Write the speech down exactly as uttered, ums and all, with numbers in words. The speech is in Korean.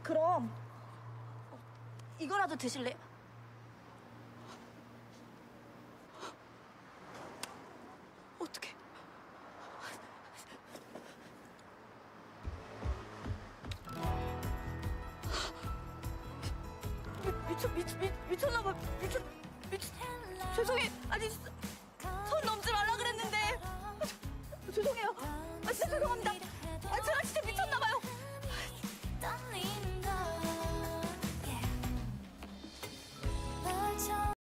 그럼 어, 이거라도 드실래요? 어떡해. 미, 미쳐, 미쳐, 미, 미쳤나봐. 미쳐, 미쳐. 죄송해요. 아니, 선 넘지 말라 그랬는데. 아, 저, 죄송해요. 아, 진짜 죄송합니다.